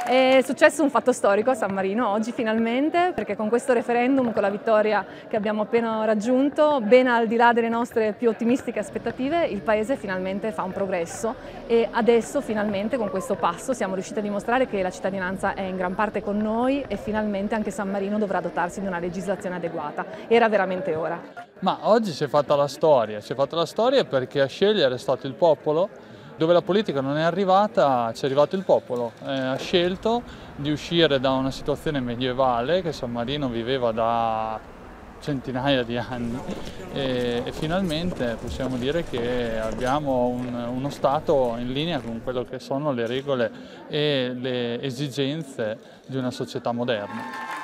È successo un fatto storico a San Marino oggi finalmente, perché con questo referendum, con la vittoria che abbiamo appena raggiunto, ben al di là delle nostre più ottimistiche aspettative, il Paese finalmente fa un progresso e adesso finalmente con questo passo siamo riusciti a dimostrare che la cittadinanza è in gran parte con noi e finalmente anche San Marino dovrà dotarsi di una legislazione adeguata. Era veramente ora. Ma oggi si è fatta la storia perché a scegliere è stato il popolo. Dove la politica non è arrivata, c'è arrivato il popolo, ha scelto di uscire da una situazione medievale che San Marino viveva da centinaia di anni e finalmente possiamo dire che abbiamo uno Stato in linea con quello che sono le regole e le esigenze di una società moderna.